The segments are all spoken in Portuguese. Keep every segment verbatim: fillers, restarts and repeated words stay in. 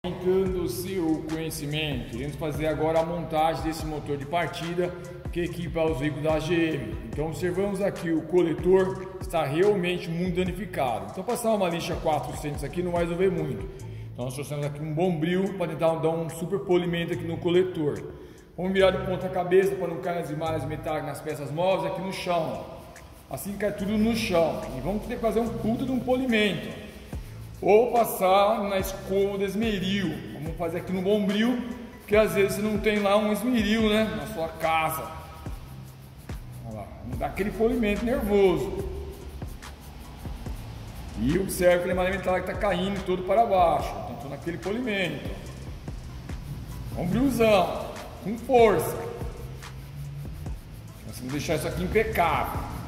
Aumentando o seu conhecimento, iremos fazer agora a montagem desse motor de partida que equipa os veículos da G M. Então observamos aqui o coletor está realmente muito danificado. Então passar uma lixa quatrocentos aqui não vai resolver muito. Então nós trouxemos aqui um bombril para tentar dar um super polimento aqui no coletor. Vamos virar de ponta cabeça para não cair as imagens metálicas nas peças móveis aqui no chão. Assim cai tudo no chão. E vamos ter que fazer um puta de um polimento. Ou passar na escova de esmeril. Vamos fazer aqui no bombril, porque às vezes você não tem lá um esmeril, né, na sua casa. Olha lá, vamos dar aquele polimento nervoso. E observe que o elementar que está caindo todo para baixo. Então estou naquele polimento. Bombrilzão, com força. Nós vamos deixar isso aqui impecável.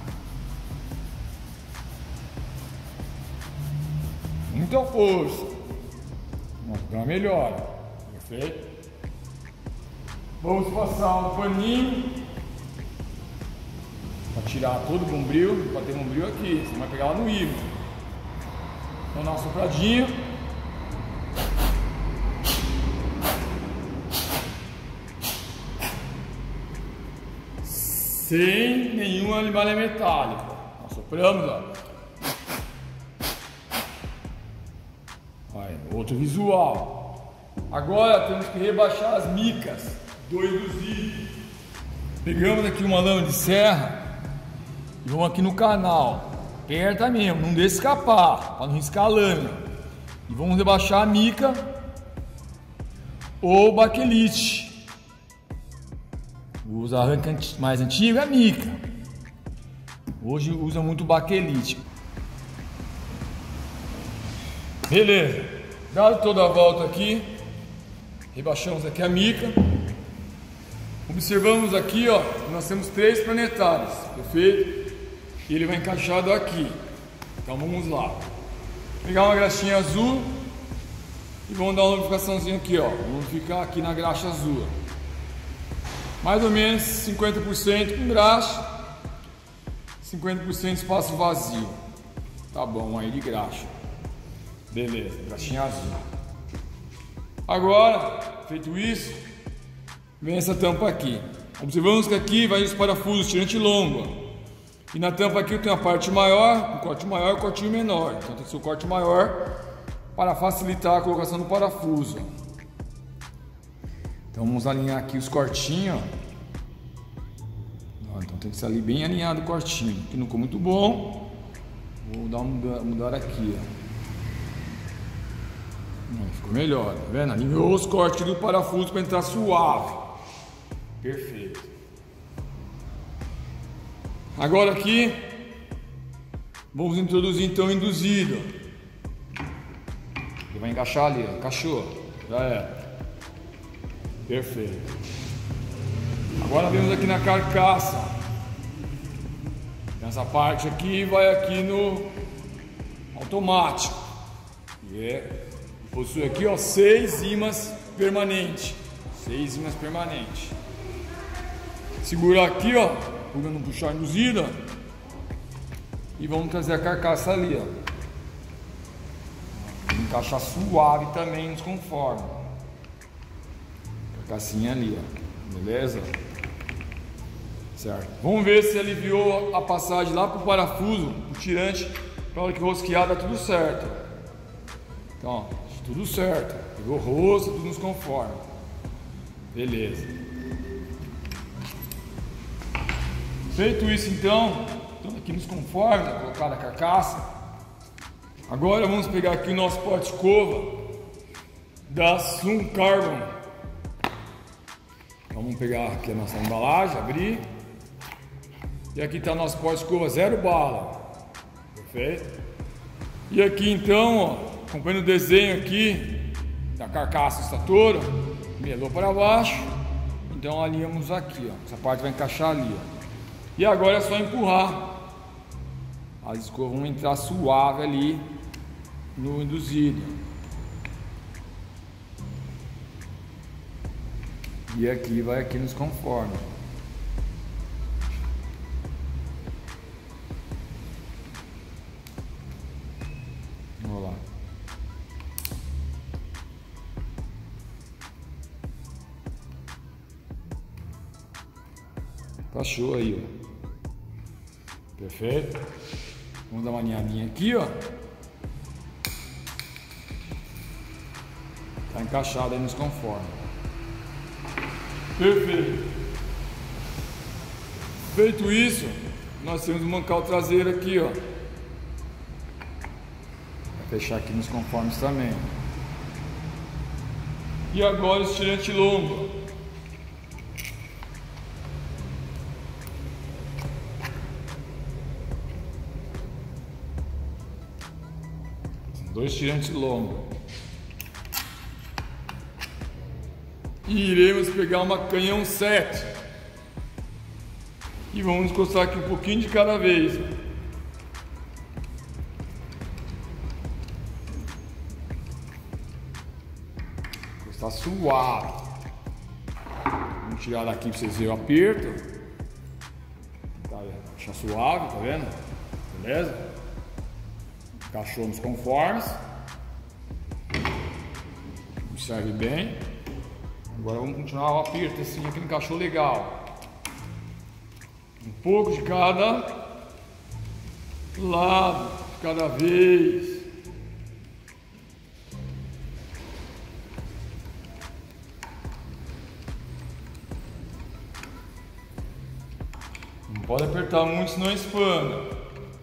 Muita força. Vamos dar uma melhora. Perfeito? Vamos passar um paninho para tirar todo o bombril. Para ter bombril aqui. Você vai pegar lá no ímã. Então dá uma sopradinha. Sem nenhum animal metálico. Nós sopramos, ó. Outro visual. Agora temos que rebaixar as micas do induzido. Pegamos aqui uma lama de serra e vamos aqui no canal. Aperta mesmo, não deixa escapar, para não riscar a lâmina. E vamos rebaixar a mica ou baquelite. Os arranques mais antigos é a mica. Hoje usa muito baquelite. Beleza. Dado toda a volta aqui, rebaixamos aqui a mica. Observamos aqui, ó, nós temos três planetários, perfeito? E ele vai encaixado aqui. Então vamos lá. Pegar uma graxinha azul e vamos dar uma lubrificaçãozinha aqui, ó. Vamos ficar aqui na graxa azul. Mais ou menos cinquenta por cento com graxa, cinquenta por cento espaço vazio. Tá bom aí de graxa. Beleza, graxinha azul. Agora, feito isso, vem essa tampa aqui. Observamos que aqui vai os parafusos tirante longo. E na tampa aqui tem a parte maior, um corte maior e um cortinho menor. Então tem que ser o corte maior para facilitar a colocação do parafuso. Então vamos alinhar aqui os cortinhos. Então tem que ser ali bem alinhado o cortinho. Aqui não ficou muito bom. Vou dar uma mudar aqui, ó. Ficou melhor, tá vendo? Alinhou os cortes do parafuso para entrar suave. Perfeito. Agora aqui vamos introduzir então o induzido. Ele vai encaixar ali, ó. Encaixou. Já é. Perfeito. Agora vemos aqui na carcaça. Essa parte aqui vai aqui no automático. E é. Possui aqui, ó, seis ímãs permanentes. Seis ímãs permanentes. Segurar aqui, ó, para não puxar induzida. E vamos trazer a carcaça ali, ó. Vamos encaixar suave também nos conformes. Carcassinha ali, ó. Beleza? Certo. Vamos ver se aliviou a passagem lá pro parafuso, o tirante, para hora que rosquear dá tudo certo. Então, ó. Tudo certo, pegou o rosto, tudo nos conforme. Beleza. Feito isso então, tudo aqui nos conforme, né? Colocada a carcaça. Agora vamos pegar aqui o nosso porta-escova da Sun Carbon. Vamos pegar aqui a nossa embalagem, abrir. E aqui está o nosso porta-escova zero bala. Perfeito? E aqui então, ó, acompanhando o desenho aqui da carcaça estatora, melou para baixo, então alinhamos aqui, ó. Essa parte vai encaixar ali, ó. E agora é só empurrar, as escovas vão entrar suave ali no induzido. E aqui vai aqui nos conformes. Vamos lá. Encaixou aí, ó. Perfeito. Vamos dar uma alinhadinha aqui, ó. Tá encaixado aí nos conformes. Perfeito. Feito isso, nós temos um mancal traseiro aqui, ó. Vai fechar aqui nos conformes também. E agora o estirante longo. Dois tirantes longos. E iremos pegar uma canhão sete. E vamos encostar aqui um pouquinho de cada vez. Encostar suave. Vamos tirar daqui para vocês verem o aperto. Tá, deixa suave, tá vendo? Beleza? Encaixou nos conformes. Observe bem. Agora vamos continuar o aperto assim, aqui encaixou legal. Um pouco de cada lado, de cada vez. Não pode apertar muito, senão espana.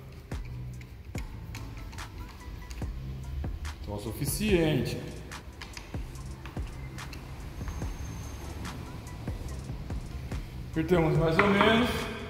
Então é o suficiente. Apertamos mais ou menos.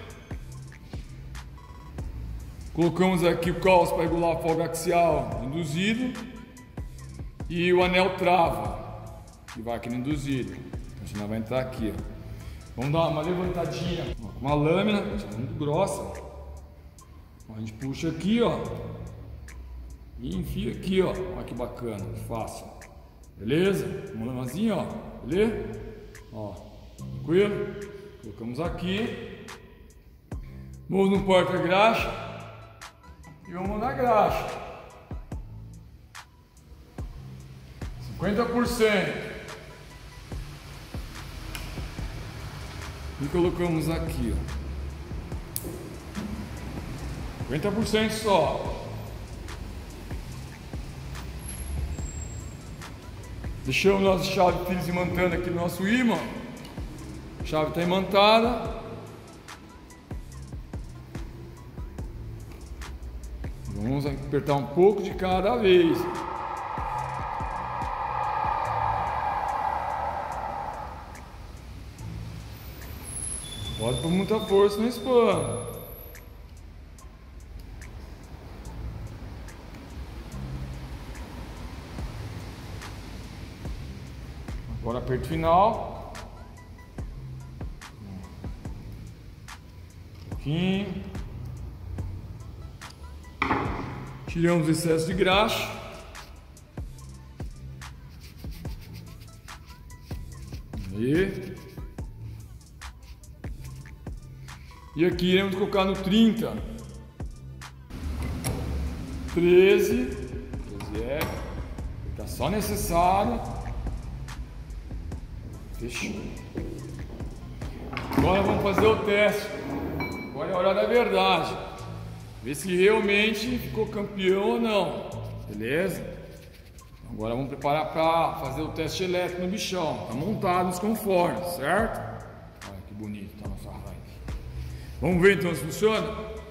Colocamos aqui o calço para regular a folga axial induzido. E o anel trava, que vai aqui no induzido. Então, senão vai entrar aqui, ó. Vamos dar uma levantadinha com uma lâmina, muito grossa. A gente puxa aqui, ó. E enfia aqui, ó. Olha que bacana, fácil. Beleza? Uma lâminazinha, ó. Beleza? Ó, tranquilo? Colocamos aqui. Vamos no porta-graxa. E vamos na graxa. cinquenta por cento. E colocamos aqui, ó. cinquenta por cento só. Deixamos nossa chave fixa imantando aqui no nosso ímã. A chave está imantada. Vamos apertar um pouco de cada vez. Pode pôr muita força no espano. Agora aperto final. Um pouquinho. Tiramos o excesso de graxa. Aí. E aqui iremos colocar no trinta. treze. treze é. Tá só necessário. Fechou. Agora vamos fazer o teste. Agora é a hora da verdade. Ver se realmente ficou campeão ou não. Beleza? Agora vamos preparar para fazer o teste elétrico no bichão. Está montado nos conformes, certo? Olha que bonito tá nossa raiva. Vamos ver então se funciona?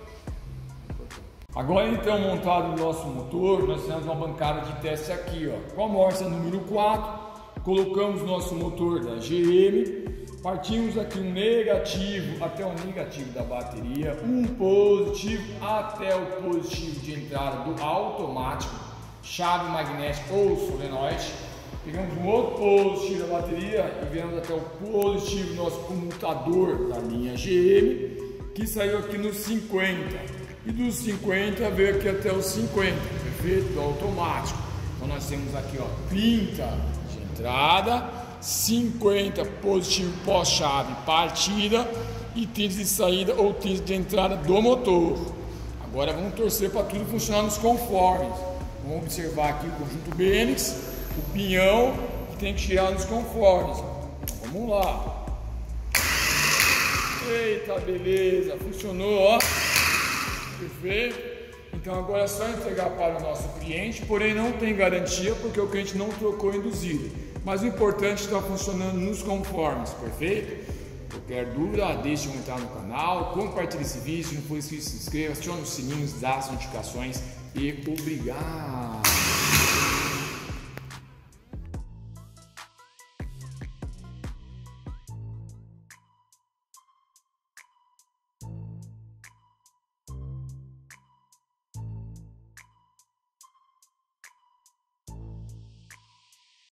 Agora então, montado o nosso motor, nós temos uma bancada de teste aqui, ó. Com a morsa número quatro. Colocamos nosso motor da G M, partimos aqui um negativo até o negativo da bateria, um positivo até o positivo de entrada do automático, chave magnética ou solenoide. Pegamos um outro positivo da bateria e viemos até o positivo do nosso comutador da linha G M, que saiu aqui nos cinquenta, e dos cinquenta veio aqui até os cinquenta, perfeito, do automático. Então nós temos aqui, ó, trinta entrada, cinquenta positivo pós-chave partida e trinta de saída ou trinta de entrada do motor. Agora vamos torcer para tudo funcionar nos conformes. Vamos observar aqui o conjunto Bênix, o pinhão que tem que tirar nos conformes. Vamos lá. Eita, beleza, funcionou, ó. Perfeito. Então agora é só entregar para o nosso cliente, porém não tem garantia porque o cliente não trocou induzido. Mas o importante é que está funcionando nos conformes, perfeito? Qualquer dúvida, deixe um entrar no canal, compartilhe esse vídeo, se não for inscrito, se inscreva, acione os sininhos, dá as notificações e obrigado!